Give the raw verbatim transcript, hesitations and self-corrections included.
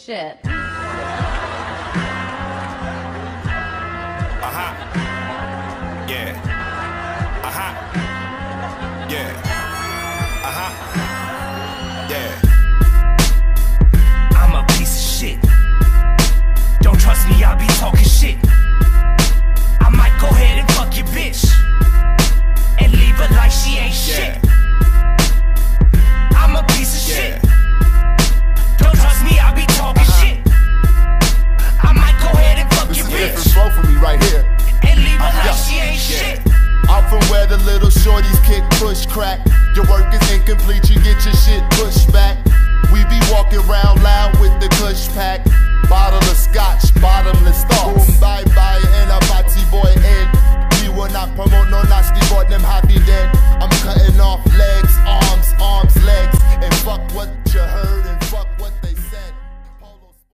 shit. Uh-huh. Yeah. Uh-huh. Yeah. Uh-huh. Yeah. I'm a piece of shit. Don't trust me, I'll be talking shit. I might go ahead and fuck your bitch and leave her like she ain't shit. Yeah. I'm a piece of yeah. shit. Don't trust me, I'll be talking uh-huh. shit. I might go ahead and fuck this your is bitch. This is a different flow for me right here. And leave her like yeah. she ain't yeah. shit. I'm from where the little shorties kick, push, crack. Your work is incomplete, you get your shit pushed back. We be walking around loud with the kush pack. Bottle of scotch, bottomless thoughts. Boom, bye bye, and a party boy Ed. We will not promote no nasty boy, them happy dead. I'm cutting